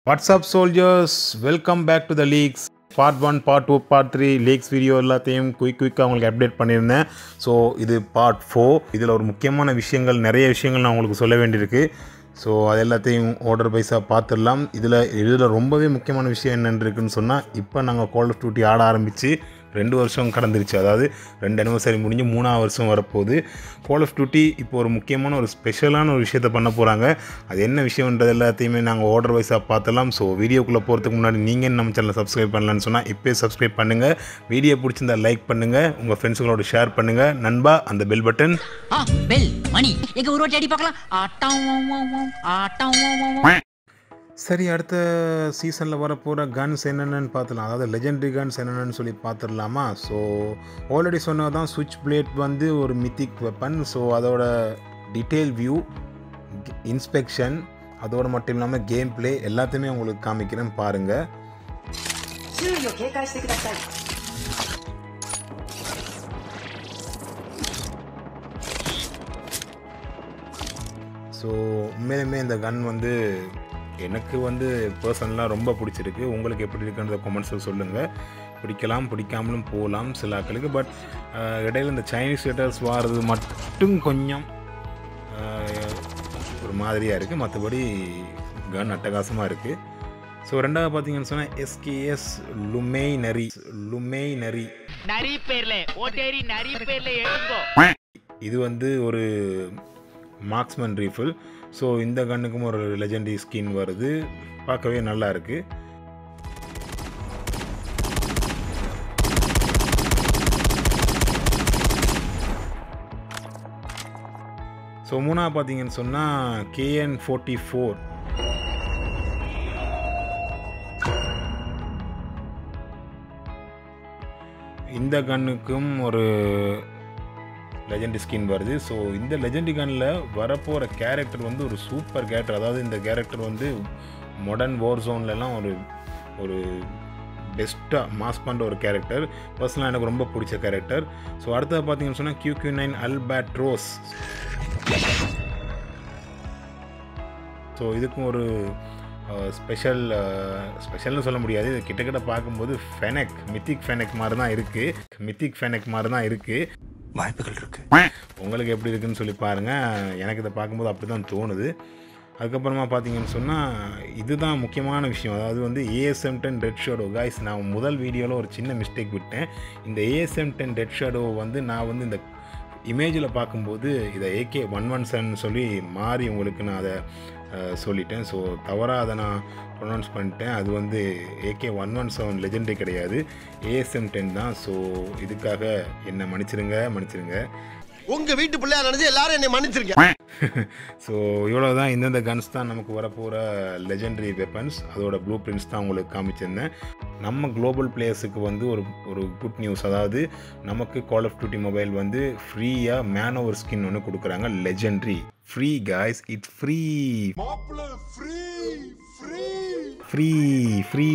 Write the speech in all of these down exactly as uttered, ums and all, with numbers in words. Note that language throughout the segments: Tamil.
What's up soldiers, welcome back to the leaks. Part one, part two, part three leaks video எல்லாத்தையும் குயிக் குயிக்காக உங்களுக்கு அப்டேட் பண்ணியிருந்தேன். ஸோ இது பார்ட் ஃபோர். இதில் ஒரு முக்கியமான விஷயங்கள் நிறைய விஷயங்கள் நான் உங்களுக்கு சொல்ல வேண்டியிருக்கு. ஸோ அது எல்லாத்தையும் ஆர்டர் பைஸாக பார்த்துடலாம். இதில் இதில் ரொம்பவே முக்கியமான விஷயம் என்னென்னு இருக்குன்னு சொன்னால், இப்போ நாங்கள் கால் ஆஃப் டியூட்டி ஆட ஆரம்பித்து ரெண்டு வருஷம் கடந்துருச்சு. அதாவது ரெண்டு அனிவர்சரி முடிஞ்சு மூணாவது வருஷம் வரப்போகுது. கால் ஆஃப் டியூட்டி இப்போ ஒரு முக்கியமான ஒரு ஸ்பெஷலான ஒரு விஷயத்தை பண்ண போகிறாங்க. அது என்ன விஷயம்ன்றது எல்லாத்தையுமே நாங்கள் ஆர்டர் வைஸாக பார்த்துலாம். ஸோ வீடியோக்குள்ளே போகிறதுக்கு முன்னாடி நீங்கள் நம்ம சேனலை சப்ஸ்கிரைப் பண்ணலான்னு சொன்னால் இப்போயே சப்ஸ்கிரைப் பண்ணுங்கள். வீடியோ பிடிச்சிருந்தா லைக் பண்ணுங்கள், உங்கள் ஃப்ரெண்ட்ஸுங்களோட ஷேர் பண்ணுங்கள். நண்பா அந்த பெல் பட்டன் பெல் மணி எங்க ஊர் தேடி பார்க்கலாம். சரி, அடுத்த சீசனில் வரப்போகிற கன்ஸ் என்னென்னு பார்த்துலாம். அதாவது லெஜெண்டரி கன்ஸ் என்னென்னு சொல்லி பார்த்துடலாமா? ஸோ ஆல்ரெடி சொன்னதான் சுவிட்ச் பிளேட் வந்து ஒரு மித்திக் வெப்பன். ஸோ அதோட டீட்டெயில் வியூ, இன்ஸ்பெக்ஷன், அதோடு மட்டும் இல்லாமல் கேம் பிளே எல்லாத்தையுமே உங்களுக்கு காமிக்கிறேன் பாருங்கள். ஸோ உண்மையிலுமே இந்த கன் வந்து எனக்கு வந்து பர்சனலாக ரொம்ப பிடிச்சிருக்கு. உங்களுக்கு எப்படி இருக்குன்ற கமெண்ட்ஸில் சொல்லுங்கள். பிடிக்கலாம், பிடிக்காமலும் போகலாம் சில ஆட்களுக்கு. பட் இடையில இந்த சைனீஸ் லெட்டர்ஸ் வாரது மட்டும் கொஞ்சம் ஒரு மாதிரியாக இருக்குது. மற்றபடி கன் அட்டகாசமாக இருக்குது. ஸோ ரெண்டாவது பார்த்தீங்கன்னு சொன்னால் எஸ்கேஎஸ் லுமே நரி லுமே நரி இது வந்து ஒரு மார்க்ஸ்மேன் ரீஃபில். ஸோ இந்த கன்னுக்கும் ஒரு லெஜெண்டரி ஸ்கின் வருது. பார்க்கவே நல்லா இருக்குது. ஸோ மூணாவது பார்த்தீங்கன்னு சொன்னால் கேஎன் ஃபோர்ட்டி ஃபோர் இந்த கன்னுக்கும் ஒரு லெஜெண்டரி ஸ்கின் வருது. ஸோ இந்த லெஜெண்டரி கன்னில் வரப்போகிற கேரக்டர் வந்து ஒரு சூப்பர் கேரக்டர். அதாவது இந்த கேரக்டர் வந்து மாடர்ன் வார் ஜோன்லலாம் ஒரு ஒரு பெஸ்ட்டாக மாஸ் பண்ணுற ஒரு கேரக்டர். பர்சனலாக எனக்கு ரொம்ப பிடிச்ச கேரக்டர். ஸோ அடுத்தது பார்த்தீங்கன்னு சொன்னால் Q Q nine Albatross. So இதுக்கும் ஒரு ஸ்பெஷல் ஸ்பெஷல்னு சொல்ல முடியாது. இது கிட்டக்கிட்ட பார்க்கும்போது ஃபெனக் மித்திக் ஃபெனக் மாதிரி தான் இருக்குது. மித்திக் ஃபெனக் மாதிரி தான் இருக்குது. வாய்ப்புகள் இருக்கு. உங்களுக்கு எப்படி இருக்குன்னு சொல்லி பாருங்கள். எனக்கு இதை பார்க்கும்போது அப்படி தான் தோணுது. அதுக்கப்புறமா பார்த்தீங்கன்னு சொன்னால் இதுதான் முக்கியமான விஷயம். அதாவது வந்து ASM ten red shadow. Guys, நான் முதல் வீடியோவில் ஒரு சின்ன மிஸ்டேக் விட்டேன். இந்த ஏஎஸ்எம் டென் ரெட் ஷேடோ வந்து நான் வந்து இந்த இமேஜில் பார்க்கும்போது இதை ஏகே ஒன் ஒன் செவன் சொல்லி மாறி உங்களுக்கு நான் அதை சொல்லிட்டேன். ஸோ தவறாக அதை நான் ப்ரொனவுன்ஸ் பண்ணிட்டேன். அது வந்து AK one one seven legendary கிடையாது, ஏஎஸ்எம் டென் தான். ஸோ இதுக்காக என்னை மன்னிச்சிருங்க மன்னிச்சிருங்க உங்கள் வீட்டு பிள்ளையா நினச்சி எல்லாரும் என்னை மன்னிச்சிருங்க. ஸோ இவ்வளோ தான். இந்தந்த கன்ஸ் தான் நமக்கு வரப்போகிற லெஜெண்டரி வெப்பன்ஸ். அதோட ப்ளூ பிரிண்ட்ஸ் தான் உங்களுக்கு காமிச்சிருந்தேன். நம்ம குளோபல் பிளேயர்ஸுக்கு வந்து ஒரு ஒரு குட் நியூஸ். அதாவது நமக்கு கால் ஆஃப் டியூட்டி மொபைல் வந்து ஃப்ரீயாக மேன் ஓவர் ஸ்கின் ஒன்று கொடுக்குறாங்க. Legendary free guys, it's free free free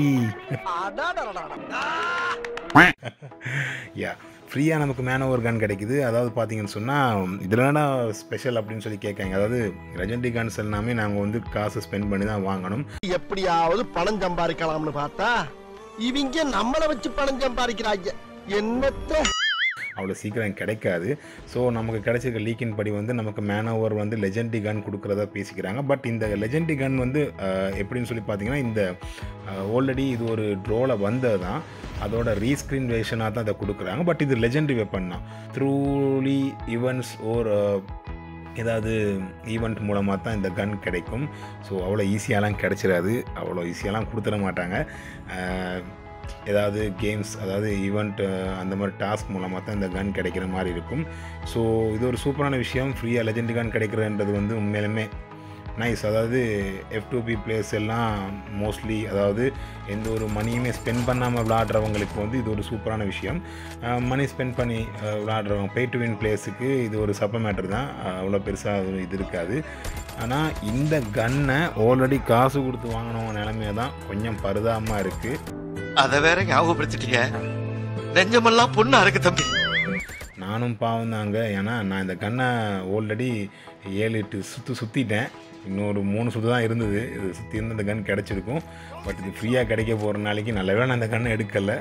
yeah ஃப்ரீயாக நமக்கு மேன் ஓவர் கன் கிடைக்குது. அதாவது பார்த்தீங்கன்னு சொன்னால் இதில் என்ன ஸ்பெஷல் அப்படின்னு சொல்லி கேட்காங்க. அதாவது லெஜெண்டரி கன்ஸ் எல்லாமே நாங்கள் வந்து காசு ஸ்பெண்ட் பண்ணி தான் வாங்கணும். எப்படியாவது பணம் சம்பாதிக்கலாம்னு பார்த்தா இவங்க நம்மளை வச்சு பணம் சம்பாதிக்கிறாங்க. என்னத்த அவ்வளோ சீக்கிரம் கிடைக்காது. ஸோ நமக்கு கிடைச்சிருக்க லீக்கின் படி வந்து நமக்கு மேன் ஓவர் வந்து லெஜெண்டரி கன் கொடுக்குறதா பேசிக்கிறாங்க. பட் இந்த லெஜெண்டரி கன் வந்து எப்படின்னு சொல்லி பார்த்தீங்கன்னா, இந்த ஆல்ரெடி இது ஒரு ட்ரோவில் வந்தது தான். அதோட ரீஸ்க்ரீன் வேஷனாக தான் அதை கொடுக்குறாங்க. பட் இது லெஜெண்டரி வெப்பன் தான். த்ரூலி ஈவெண்ட்ஸ் ஓர் ஏதாவது ஈவெண்ட் மூலமாக தான் இந்த கன் கிடைக்கும். ஸோ அவ்வளோ ஈஸியாலாம் கிடைச்சிடாது, அவ்வளோ ஈஸியாலாம் கொடுத்துட மாட்டாங்க. ஏதாவது கேம்ஸ், அதாவது ஈவெண்ட் அந்த மாதிரி டாஸ்க் மூலமாக தான் இந்த கன் கிடைக்கிற மாதிரி இருக்கும். ஸோ இது ஒரு சூப்பரான விஷயம். ஃப்ரீயாக லெஜெண்டரி கன் கிடைக்கிறன்றது வந்து உண்மையிலுமே நைஸ். அதாவது எஃப் டூ பி பிளேயர்ஸ் எல்லாம் மோஸ்ட்லி, அதாவது எந்த ஒரு மணியுமே ஸ்பெண்ட் பண்ணாமல் விளாடுறவங்களுக்கு வந்து இது ஒரு சூப்பரான விஷயம். மணி ஸ்பெண்ட் பண்ணி விளாடுறவங்க பே டு வின் பிளேயர்ஸுக்கு இது ஒரு சப்ப மேட்டர் தான். அவ்வளோ பெருசாக இது இருக்காது. ஆனால் இந்த கன்னை ஆல்ரெடி காசு கொடுத்து வாங்கினவங்க நிலைமையை தான் கொஞ்சம் பரிதாபமாக இருக்குது. அதை வேற ஞாபகப்படுத்திட்டீங்க. நெஞ்சமெல்லாம் பொண்ணா இருக்கு தம்பி. நானும் பாவம் தாங்க. ஏன்னா நான் இந்த கன்னை ஆல்ரெடி ஏழு எட்டு சுற்று சுற்றிட்டேன். இன்னொரு மூணு சுற்று தான் இருந்தது. இது சுற்றி இருந்து அந்த கன் கிடச்சிருக்கும். பட் இது ஃப்ரீயாக கிடைக்க போகிற நாளைக்கு நல்ல வேளை நான் அந்த கன்னை எடுக்கலை.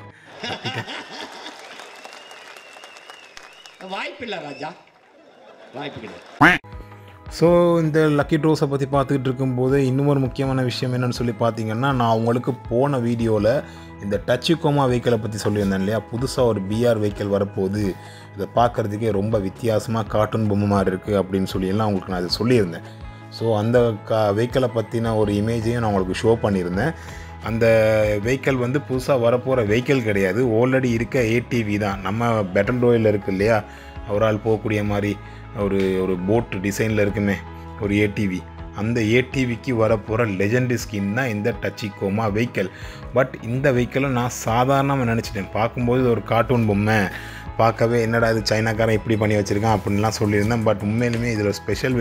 வாய்ப்பில்லை ராஜா, வாய்ப்பு கிடையாது. ஸோ இந்த லக்கி ட்ரோஸை பற்றி பார்த்துக்கிட்டு இருக்கும்போது இன்னொரு முக்கியமான விஷயம் என்னென்னு சொல்லி பார்த்தீங்கன்னா, நான் உங்களுக்கு போன வீடியோவில் இந்த டச்சிகோமா வெஹிக்கிளை பற்றி சொல்லியிருந்தேன் இல்லையா. புதுசாக ஒரு பிஆர் வெஹிக்கிள் வரப்போகுது, இதை பார்க்குறதுக்கே ரொம்ப வித்தியாசமாக கார்ட்டூன் பொம்மை மாதிரி இருக்குது அப்படின்னு சொல்லி எல்லாம் உங்களுக்கு நான் அதை சொல்லியிருந்தேன். ஸோ அந்த கா வெஹிக்கிளை பற்றின ஒரு இமேஜையும் நான் உங்களுக்கு ஷோ பண்ணியிருந்தேன். அந்த வெஹிக்கிள் வந்து புதுசாக வரப்போகிற வெஹிக்கிள் கிடையாது, ஆல்ரெடி இருக்க ஏடிவி தான். நம்ம பேட்டில் ராயலில் இருக்குது இல்லையா, அவரால் போகக்கூடிய மாதிரி ஒரு ஒரு போட் டிசைனில் இருக்குமே ஒரு ஏடிவி, அந்த ஏடிவிக்கு வரப்போகிற லெஜெண்டரி ஸ்கின் தான் இந்த டச்சிகோமா வெஹிக்கிள். பட் இந்த வெஹிக்கிளை நான் சாதாரணமாக நினச்சிட்டேன். பார்க்கும்போது ஒரு கார்ட்டூன் பொம்மை, பார்க்கவே என்னடா இது சைனாக்காரன் இப்படி பண்ணி வச்சுருக்கான் அப்படின்லாம் சொல்லியிருந்தேன். பட் உண்மையிலுமே இதில் ஸ்பெஷல்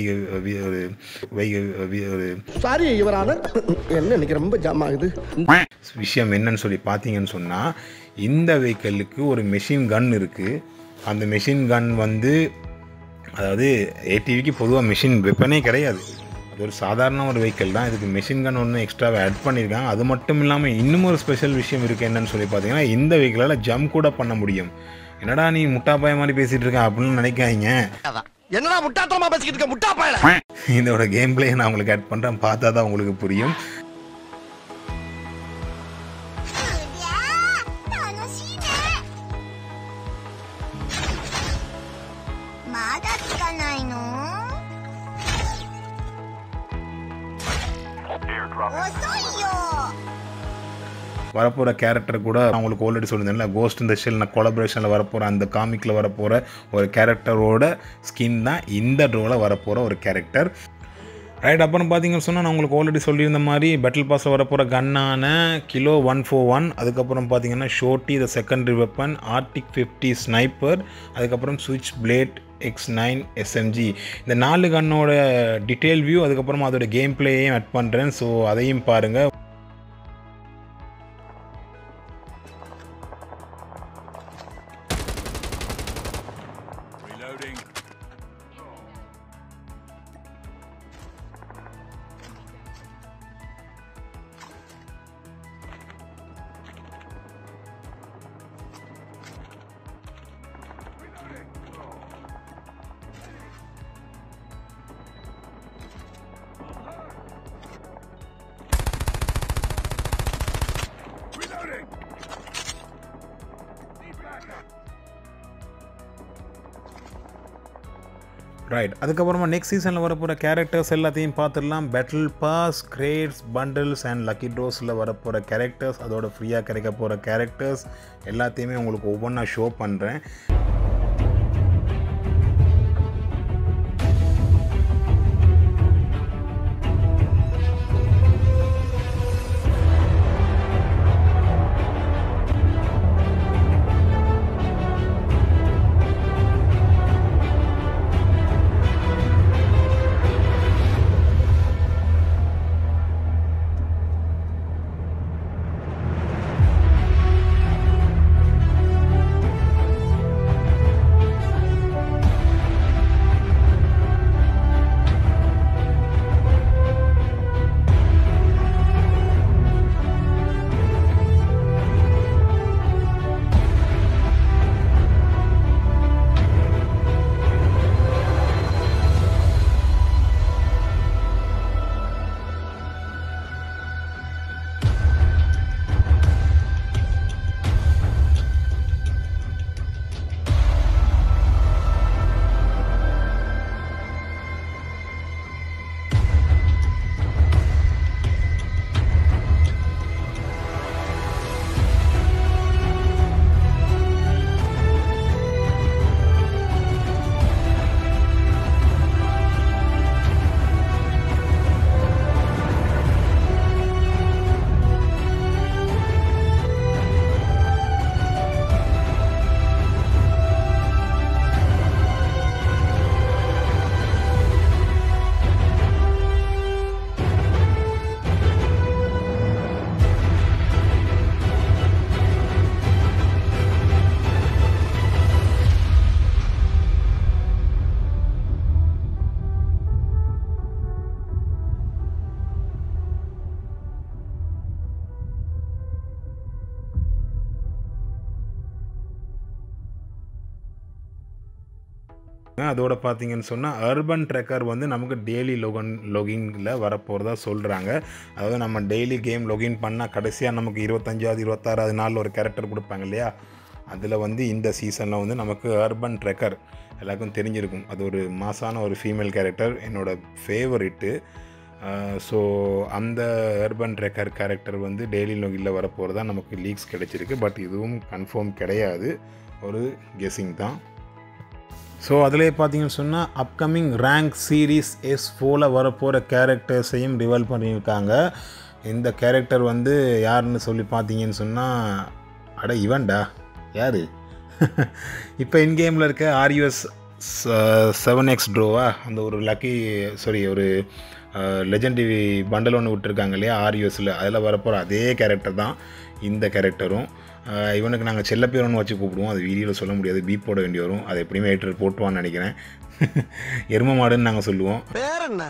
ஒரு சாரி இவரான என்ன இன்னைக்கு ரொம்ப ஜாம் ஆகுது விஷயம் என்னன்னு சொல்லி பார்த்தீங்கன்னு சொன்னால், இந்த வெஹிக்கிளுக்கு ஒரு மெஷின் கன் இருக்குது. அந்த மெஷின் கன் வந்து, அதாவது ஏடிவிக்கு பொதுவாக மெஷின் வெப்பனே கிடையாது, அது ஒரு சாதாரண ஒரு வெஹிக்கிள் தான். இதுக்கு மெஷின் கன் ஒன்று எக்ஸ்ட்ராவை ஆட் பண்ணியிருக்காங்க. அது மட்டும் இல்லாமல் இன்னும் ஒரு ஸ்பெஷல் விஷயம் இருக்குது. என்னன்னு சொல்லி பார்த்தீங்கன்னா, இந்த வெஹிக்கிளால் ஜம்ப் கூட பண்ண முடியும். என்னடா நீ முட்டாப்பாய மாதிரி பேசிகிட்டு இருக்க அப்படின்னு நினைக்காதீங்க. என்னடா முட்டாத்தனமா பேசிக்கிட்டு இருக்க முட்டாப்பாயல. இதோட கேம் பிளே நான் உங்களுக்கு ஆட் பண்ணுறேன், பார்த்தா தான் உங்களுக்கு புரியும். வரப்போகிற கேரக்டர் கூட அவங்களுக்கு ஆல்ரெடி சொல்லியிருந்தேன்ல, கோஸ்ட் இந்த ஷெல் கொலபரேஷனில் வரப்போகிற அந்த காமிக்கில் வரப்போகிற ஒரு கேரக்டரோட ஸ்கின் தான் இந்த ட்ரோவில் வரப்போகிற ஒரு கேரக்டர். ரைட், அப்புறம் பார்த்தீங்கன்னு சொன்னால் நான் உங்களுக்கு ஆல்ரெடி சொல்லியிருந்த மாதிரி பேட்டில் பாஸில் வரப்போகிற கன்னான கிலோ ஒன் ஃபோர் ஒன், அதுக்கப்புறம் பார்த்தீங்கன்னா shorty the secondary weapon, Arctic fifty sniper, அதுக்கப்புறம் சுவிட்ச் பிளேட் எக்ஸ் நைன் எஸ்எம்ஜி, இந்த நாலு கன்னோட டீட்டெயில் வியூ, அதுக்கப்புறமா அதோட கேம் பிளேயையும் ஆட் பண்ணுறேன். ஸோ அதையும் பாருங்கள். ரைட், அதுக்கப்புறமா நெக்ஸ்ட் சீசனில் வரப்போகிற கேரக்டர்ஸ் எல்லாத்தையும் பார்த்துடலாம். Battle pass, crates, bundles and lucky ட்ரோஸில் வரப்போகிற கேரக்டர்ஸ், அதோட ஃப்ரீயாக கிடைக்க போகிற கேரக்டர்ஸ் எல்லாத்தையுமே உங்களுக்கு ஒவ்வொன்றா ஷோ பண்ணுறேன். அதோட பார்த்தீங்கன்னு சொன்னால் அர்பன் ட்ரெக்கர் வந்து நமக்கு டெய்லி லோகன் லொகிங்கில் வரப்போகிறதா சொல்கிறாங்க. அதாவது நம்ம டெய்லி கேம் லொகின் பண்ணால் கடைசியாக நமக்கு இருபத்தஞ்சாவது இருபத்தாறாவது நாளில் ஒரு கேரக்டர் கொடுப்பாங்க இல்லையா, அதில் வந்து இந்த சீசனில் வந்து நமக்கு அர்பன் ட்ரெக்கர் எல்லாருக்கும் தெரிஞ்சிருக்கும். அது ஒரு மாசான ஒரு ஃபீமேல் கேரக்டர், என்னோடய ஃபேவரிட்டு. ஸோ அந்த அர்பன் ட்ரெக்கர் கேரக்டர் வந்து டெய்லி லொகினில் வரப்போகிறதா நமக்கு லீக்ஸ் கிடைச்சிருக்கு. பட் இதுவும் கன்ஃபார்ம் கிடையாது, ஒரு கெஸ்ஸிங் தான். ஸோ அதிலே பார்த்தீங்கன்னு சொன்னால் அப்கமிங் ரேங்க் சீரீஸ் எஸ் ஃபோரில் வரப்போகிற கேரக்டர்ஸையும் ரிவீல் பண்ணியிருக்காங்க. இந்த கேரக்டர் வந்து யாருன்னு சொல்லி பார்த்தீங்கன்னு சொன்னால், அட இவன்டா யார் இப்போ இன்கேமில் இருக்க ஆர்யூஎஸ் செவன் எக்ஸ் ட்ரோவா, அந்த ஒரு லக்கி சாரி ஒரு லெஜெண்டரி பண்டல் ஒன்று விட்டுருக்காங்க இல்லையா ஆர்யூஎஸில், அதில் வரப்போகிற அதே கேரக்டர் தான் இந்த கேரக்டரும். இவனுக்கு நாங்கள் செல்ல பேர் ஒன்று வச்சு கூப்பிடுவோம், அது வீடியோவில் சொல்ல முடியாது, பீப் போட வேண்டி வரும். அது எப்படியுமே எடிட்டர் போட்டுவான்னு நினைக்கிறேன். எரும மாடுன்னு நாங்கள் சொல்லுவோம். பேர் என்ன?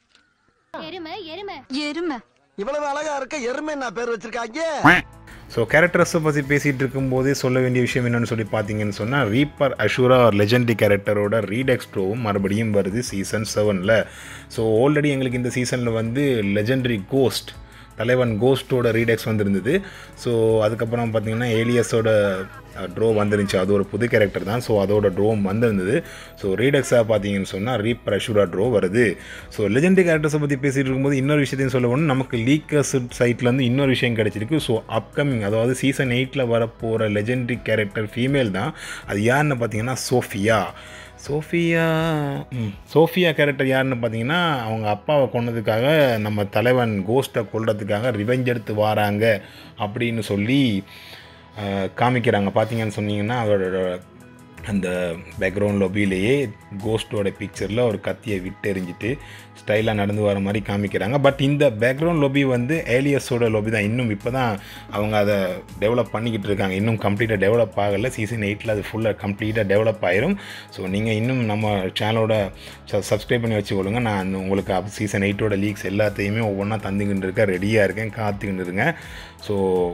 எருமை எருமை எருமை. இவ்வளவு அழகா இருக்க எருமை என்ன பேர் வச்சிருக்காங்க? ஸோ கேரக்டர்ஸை பற்றி பேசிகிட்டு இருக்கும்போதே சொல்ல வேண்டிய விஷயம் என்னென்னு சொல்லி பார்த்தீங்கன்னு சொன்னால், ரீப்பர் அஷூரா ஒரு லெஜெண்டரி கேரக்டரோட ரீடெக்ஸ்ட்ரோவும் மறுபடியும் வருது சீசன் செவனில். ஸோ ஆல்ரெடி எங்களுக்கு இந்த சீசனில் வந்து லெஜெண்டரி கோஸ்ட் தலைவன் கோஸ்ட்டோட ரீடெக்ஸ் வந்துருந்தது. ஸோ அதுக்கப்புறம் பார்த்திங்கன்னா ஏலியஸோட ட்ரோ வந்துருந்துச்சு, அது ஒரு புது கேரக்டர் தான். ஸோ அதோட ட்ரோவும் வந்திருந்தது. ஸோ ரீடெக்ஸாக பார்த்தீங்கன்னு சொன்னால் ரீப்பர் அஷூரா ட்ரோ வருது. ஸோ லெஜெண்டரி கேரக்டர்ஸை பற்றி பேசிகிட்டு இருக்கும்போது இன்னொரு விஷயத்தையும் சொல்ல ஒன்று, நமக்கு லீக்கர்ஸ் சைட்லேருந்து இன்னொரு விஷயம் கிடச்சிருக்கு. ஸோ அப்கமிங் அதாவது சீசன் எயிட்டில் வரப்போகிற லெஜெண்டரி கேரக்டர் ஃபீமேல் தான். அது யாருன்னு பார்த்தீங்கன்னா சோஃபியா. சோஃபியா சோஃபியா கேரக்டர் யாருன்னு பார்த்தீங்கன்னா, அவங்க அப்பாவை கொன்னதுக்காக நம்ம தலைவன் கோஸ்ட்டை கொல்றதுக்காக ரிவெஞ்ச் எடுத்து வராங்க அப்படின்னு சொல்லி காமிக்கிறாங்க. பார்த்தீங்கன்னு சொன்னீங்கன்னா அதோட அந்த பேக்ரவுண்ட் லொபியிலேயே கோஸ்ட்டோட பிக்சரில் ஒரு கத்தியை விட்டு எறிஞ்சிட்டு ஸ்டைலாக நடந்து வர மாதிரி காமிக்கிறாங்க. பட் இந்த பேக்ரவுண்ட் லொபி வந்து ஏலியஸோட லொபி தான். இன்னும் இப்போ தான் அவங்க அதை டெவலப் பண்ணிக்கிட்டு இருக்காங்க, இன்னும் கம்ப்ளீட்டாக டெவலப் ஆகலை. சீசன் எயிட்டில் அது ஃபுல்லாக கம்ப்ளீட்டாக டெவலப் ஆயிரும். ஸோ நீங்கள் இன்னும் நம்ம சேனலோட சப்ஸ்கிரைப் பண்ணி வச்சுக்கொள்ளுங்க. நான் உங்களுக்கு சீசன் எயிட்டோட லீக்ஸ் எல்லாத்தையுமே ஒவ்வொன்றா தந்துக்கிட்டு இருக்கேன், ரெடியாக இருக்கேன், காத்துக்கிட்டு இருக்கேன். ஸோ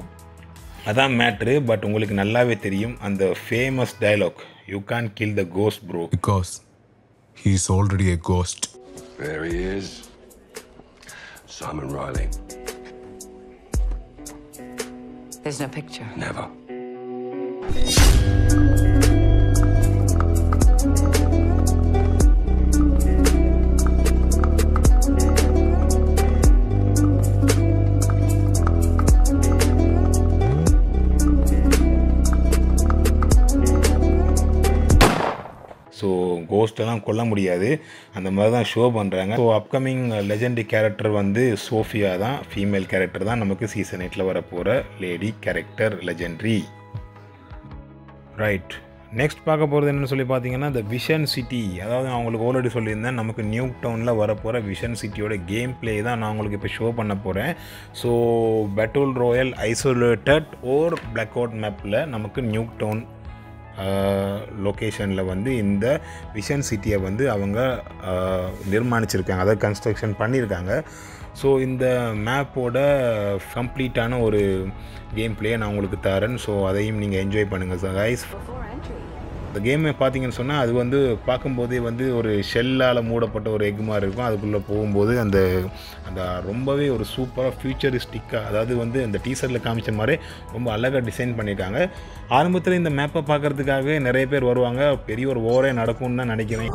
அதான் மேட்ரு. பட் உங்களுக்கு நல்லாவே தெரியும் அந்த famous dialogue, you can kill the ghost bro, because he is already a ghost. There he is. Simon Riley. There's no picture. Never. So கோஸ்ட்டெல்லாம் கொல்ல முடியாது, அந்த மாதிரி தான் ஷோ பண்ணுறாங்க. ஸோ அப்கமிங் லெஜெண்டரி கேரக்டர் வந்து சோஃபியா தான், ஃபீமேல் கேரக்டர் தான் நமக்கு சீசன் எயிட்டில் வரப்போகிற lady character legendary. Right, next பார்க்க போகிறது என்னென்னு சொல்லி பார்த்தீங்கன்னா இந்த விஷன் சிட்டி. அதாவது நான் உங்களுக்கு ஆல்ரெடி சொல்லியிருந்தேன், நமக்கு நியூ டவுனில் வரப்போகிற விஷன் சிட்டியோட கேம் பிளே தான் நான் உங்களுக்கு இப்போ ஷோ பண்ண போகிறேன். So battle royale isolated or black out மேப்பில் நமக்கு நியூ டவுன் லொக்கேஷனில் வந்து இந்த விஷன் சிட்டியை வந்து அவங்க நிர்மாணிச்சிருக்காங்க, அதாவது கன்ஸ்ட்ரக்ஷன் பண்ணியிருக்காங்க. ஸோ இந்த மேப்போட கம்ப்ளீட்டான ஒரு கேம் பிளேயை நான் உங்களுக்கு தரேன். ஸோ அதையும் நீங்கள் என்ஜாய் பண்ணுங்கள் சார் கைஸ். இந்த கேமை பார்த்தீங்கன்னு சொன்னால் அது வந்து பார்க்கும்போதே வந்து ஒரு ஷெல்லால் மூடப்பட்ட ஒரு எக் மாதிரி இருக்கும். அதுக்குள்ளே போகும்போது அந்த அந்த ரொம்பவே ஒரு சூப்பராக ஃபியூச்சரிஸ்டிக்காக, அதாவது வந்து அந்த டீசரில் காமிச்ச மாதிரி ரொம்ப அழகாக டிசைன் பண்ணியிருக்காங்க. ஆரம்பத்தில் இந்த மேப்பை பார்க்குறதுக்காகவே நிறைய பேர் வருவாங்க, பெரிய ஒரு ஓரே நடக்கும்னு தான் நினைக்கிறேன்.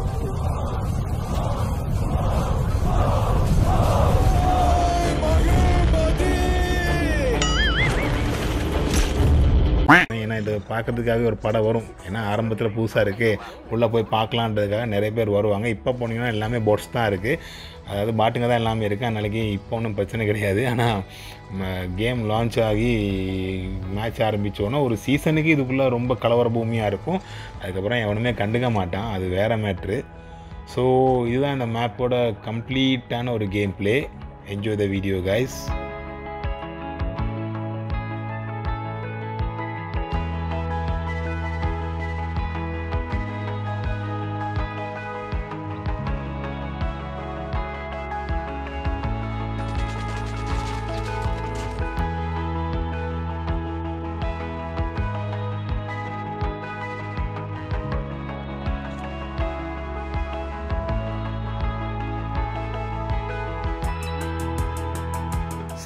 ஏன்னா இது பார்க்குறதுக்காகவே ஒரு படம் வரும், ஏன்னா ஆரம்பத்தில் புதுசாக இருக்குது, உள்ளே போய் பார்க்கலான்றதுக்காக நிறைய பேர் வருவாங்க. இப்போ போனீங்கன்னா எல்லாமே போட்ஸ் தான் இருக்குது, அதாவது பாட்டுங்க தான் எல்லாமே இருக்குது. அதனாலக்கு இப்போ ஒன்றும் பிரச்சனை கிடையாது. ஆனால் கேம் லான்ச் ஆகி மேட்ச் ஆரம்பித்தோன்னா ஒரு சீசனுக்கு இதுக்குள்ளே ரொம்ப கலவர பூமியாக இருக்கும். அதுக்கப்புறம் எவனுமே கண்டுக்க மாட்டான், அது வேறு மேட்ரு. ஸோ இதுதான் இந்த மேப்போட கம்ப்ளீட்டான ஒரு gameplay. Enjoy the video guys.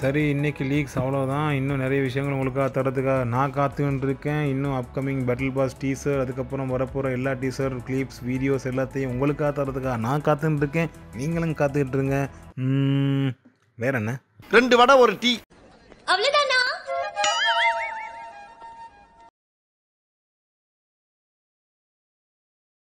சரி, இன்றைக்கி லீக்ஸ் அவ்வளோதான். இன்னும் நிறைய விஷயங்கள் உங்களுக்காக தரதுக்காக நான் காத்துக்கிட்டு இருக்கேன். இன்னும் அப்கமிங் பேட்டில் பாஸ் டீசர், அதுக்கப்புறம் வரப்போகிற எல்லா டீசர் கிளிப்ஸ் வீடியோஸ் எல்லாத்தையும் உங்களுக்காக தரதுக்காக நான் காத்துக்கிட்டு இருக்கேன். நீங்களும் காத்துக்கிட்டு இருங்க. வேற என்ன? ரெண்டு வடை ஒரு டீ. அவ்வளவு